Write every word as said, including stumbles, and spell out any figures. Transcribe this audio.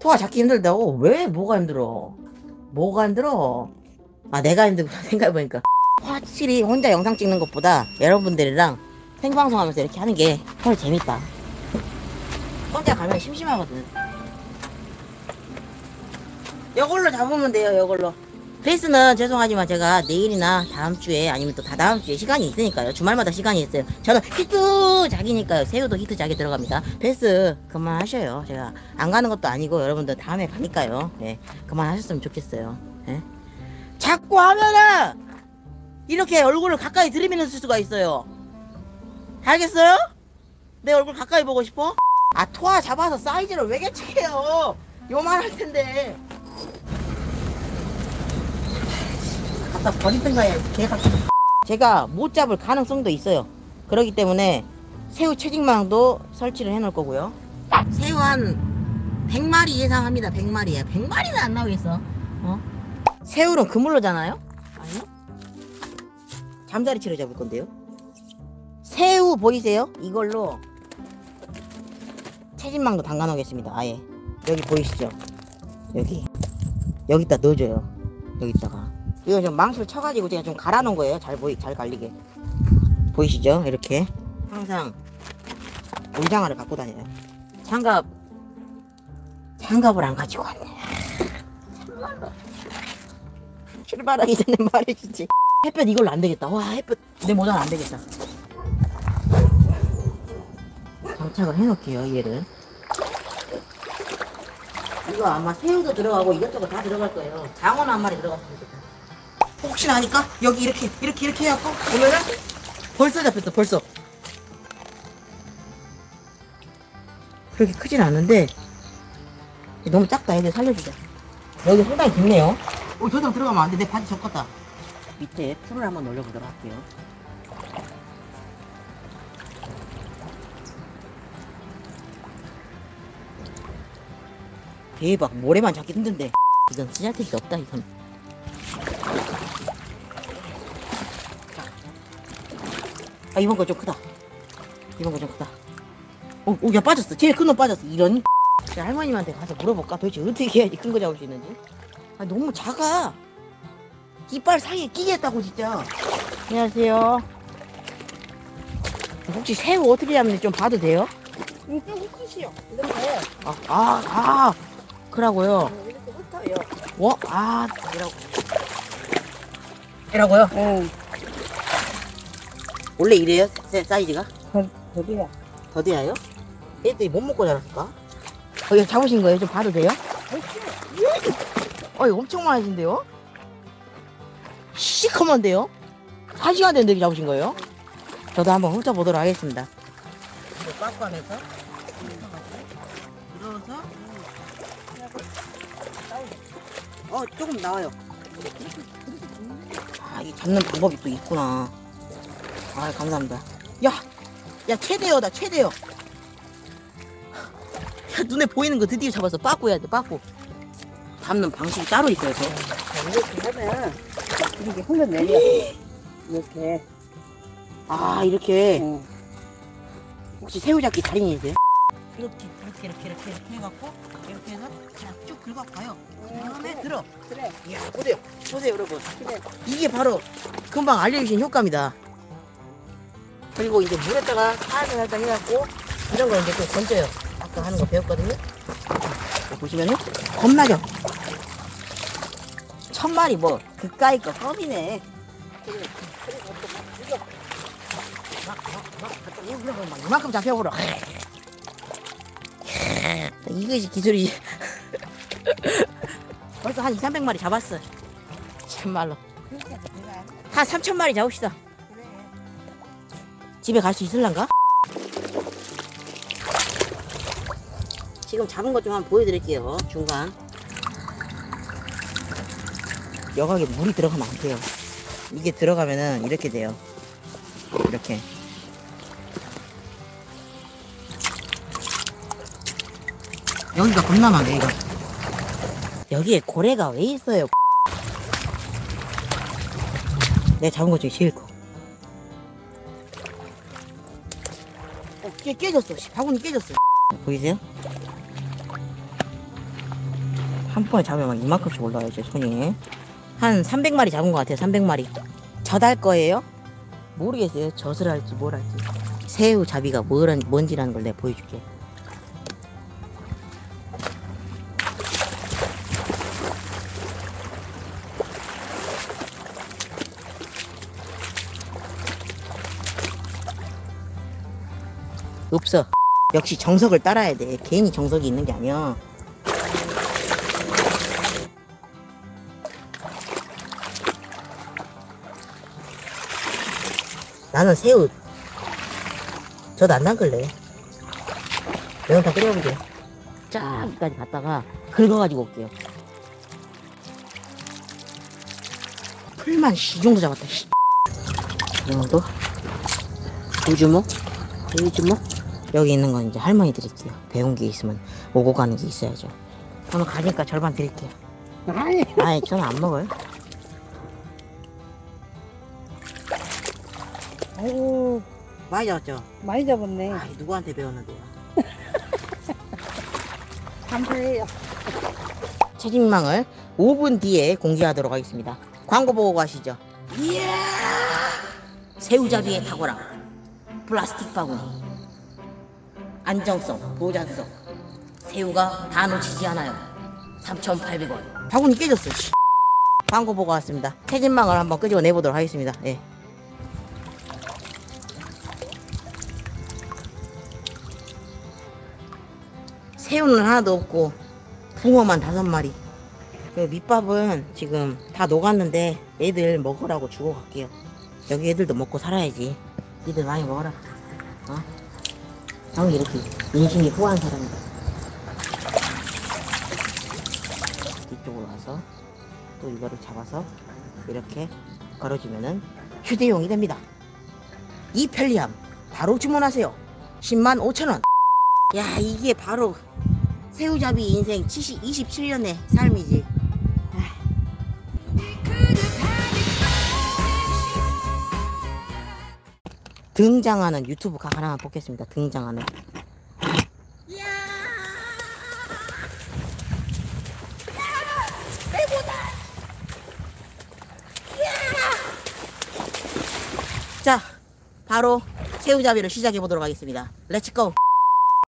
토아 잡기 힘들다고? 왜? 뭐가 힘들어? 뭐가 힘들어? 아 내가 힘들구나. 생각해보니까 확실히 혼자 영상 찍는 것보다 여러분들이랑 생방송하면서 이렇게 하는 게 훨씬 재밌다. 혼자 가면 심심하거든. 이걸로 잡으면 돼요. 이걸로. 페이스는 죄송하지만 제가 내일이나 다음주에 아니면 또 다다음주에 시간이 있으니까요. 주말마다 시간이 있어요. 저는 히트 작이니까요. 새우도 히트 작에 들어갑니다. 페이스 그만하셔요. 제가 안 가는 것도 아니고 여러분들 다음에 가니까요. 예, 그만하셨으면 좋겠어요. 예? 자꾸 하면은 이렇게 얼굴을 가까이 들이밀는 수가 있어요. 알겠어요? 내 얼굴 가까이 보고 싶어? 아 토아 잡아서 사이즈를 왜 개척해요? 요만할 텐데. 갖다 버리든가 해야지. 개가. 제가 못 잡을 가능성도 있어요. 그렇기 때문에 새우 채직망도 설치를 해 놓을 거고요. 새우 한 백 마리 예상합니다. 백 마리야. 백 마리는 안 나오겠어. 어? 새우는 그물로잖아요? 아니요? 잠자리채로 잡을 건데요. 새우 보이세요? 이걸로 채집망도 담가 놓겠습니다. 아예 여기 보이시죠? 여기 여기다 넣어줘요. 여기다가 이거 좀 망치를 쳐가지고 제가 좀 갈아 놓은 거예요. 잘 보이 잘 갈리게. 보이시죠? 이렇게 항상 물장화를 갖고 다녀요. 장갑 장갑을 안 가지고 왔네. 참말로 출발하기 전에 말해주지. 햇볕 이걸로 안 되겠다. 와 햇볕 내 모자는 안 되겠다. 장착을 해놓을게요. 얘를. 이거 아마 새우도 들어가고 이것저것 다 들어갈 거예요. 장어는 한 마리 들어갔으면 좋겠다. 혹시나 하니까 여기 이렇게 이렇게 이렇게 해갖고 보면은 벌써 잡혔어. 벌써. 그렇게 크진 않은데 너무 작다. 얘들 살려주자. 여기 상당히 깊네요. 오, 더 이상 들어가면 안 돼. 내 바지 젖었다. 밑에 풀을 한번 올려보도록 할게요. 대박. 모래만 잡기 힘든데 이건 쓰잘데기 없다. 이건 아 이번 거 좀 크다. 이번 거 좀 크다. 오, 오, 야 빠졌어. 제일 큰 놈 빠졌어. 이런. 자, 할머님한테 가서 물어볼까? 도대체 어떻게 해야지 큰 거 잡을 수 있는지. 아 너무 작아. 이빨 사이에 끼겠다고 진짜. 안녕하세요. 혹시 새우 어떻게 잡는지 좀 봐도 돼요? 응, 좀 흩으시오. 이렇게. 아, 아, 아, 그러고요. 이렇게 흩어요. 뭐? 아, 이라고. 이라고요? 응. 원래 이래요? 사- 사이즈가? 더, 더디야. 더디야요? 얘들이 못 먹고 자랐을까? 어, 이거 잡으신 거예요? 좀 봐도 돼요? 어, 이거 엄청 많으신데요? 시커먼데요? 한 시간 됐는데 잡으신 거예요? 저도 한번 훑어보도록 하겠습니다. 이거 빠꾸 하면서 들어서 어, 조금 나와요. 아, 이 잡는 방법이 또 있구나. 아, 감사합니다. 야, 야, 최대여다, 최대여. 야, 눈에 보이는 거 드디어 잡았어. 빠꾸 해야 돼, 빠꾸. 잡는 방식이 따로 있어요, 저. 이렇게 하면 이렇게 흘러내려. 이렇게. 아, 이렇게. 응. 혹시 새우잡기 달인이세요? 이렇게, 이렇게, 이렇게, 이렇게, 이렇게 해갖고, 이렇게 해서 그냥 쭉 긁어가요. 그 다음에 들어. 그래. 이야, 보세요. 보세요, 여러분. 그래. 이게 바로 금방 알려주신 효과입니다. 그리고 이제 물에다가 살짝 살짝 해갖고 이런 거 이제 또 건져요. 아까 하는 거 배웠거든요. 보시면은 겁나죠? 천 마리 뭐 그까이 거 껌이네. 그래. 그리고 또 이거. 막, 막, 막, 막 이만큼 잡혀버려. 이것이 기술이. 벌써 한 이삼백 마리 잡았어. 참말로. 그렇게 해서 내가. 한 삼천 마리 잡읍시다. 그래. 집에 갈 수 있을란가? 지금 잡은 것 좀 한번 보여드릴게요. 중간 여각에 물이 들어가면 안 돼요. 이게 들어가면은 이렇게 돼요. 이렇게. 여기가 겁나 많네. 이거 여기에 고래가 왜 있어요? 내가 잡은 것 중에 제일 커. 어, 깨, 깨졌어. 바구니 깨졌어. 보이세요? 한 번에 잡으면 막 이만큼씩 올라와요, 제 손이. 한 삼백 마리 잡은 것 같아요, 삼백 마리. 젖할 거예요? 모르겠어요. 젖을 할지 뭘 할지. 새우 잡이가 뭐란, 뭔지라는 걸 내가 보여줄게. 없어. 역시 정석을 따라야 돼. 괜히 정석이 있는 게 아니야. 나는 새우 저도 안 담글래. 매운탕 끓여보게. 쫙까지 갔다가 긁어가지고 올게요. 풀만 이 정도 잡았다. 씨. 이 정도. 두 주먹, 세 주먹. 여기 있는 건 이제 할머니 드릴게요. 배운 게 있으면 오고 가는 게 있어야죠. 오늘 가니까 절반 드릴게요. 아니. 아니, 저는 안 먹어요. 아이고, 많이 잡았죠? 많이 잡았네. 아, 누구한테 배웠는데요? 감사해요. 채집망을 오 분 뒤에 공개하도록 하겠습니다. 광고 보고 가시죠. 이야! 새우잡이의 탁월함. 플라스틱 바구니. 안정성, 보관성. 새우가 다 놓치지 않아요. 삼천팔백 원. 바구니 깨졌어. 씨. 광고 보고 왔습니다. 채집망을 한번 끄집어 내보도록 하겠습니다. 예. 새우는 하나도 없고 붕어만 다섯 마리. 그 밑밥은 지금 다 녹았는데 애들 먹으라고 주고 갈게요. 여기 애들도 먹고 살아야지. 니들 많이 먹어라. 어? 형이 이렇게 인심이 후한 사람이다. 뒤쪽으로 와서 또 이거를 잡아서 이렇게 걸어주면은 휴대용이 됩니다. 이 편리함 바로 주문하세요. 십만 오천 원. 야, 이게 바로 새우잡이 인생 이십칠 년의 삶이지. 등장하는 유튜브 각 하나만 뽑겠습니다. 등장하는. 이야! 최고다! 이야! 자, 바로 새우잡이를 시작해 보도록 하겠습니다. 렛츠고!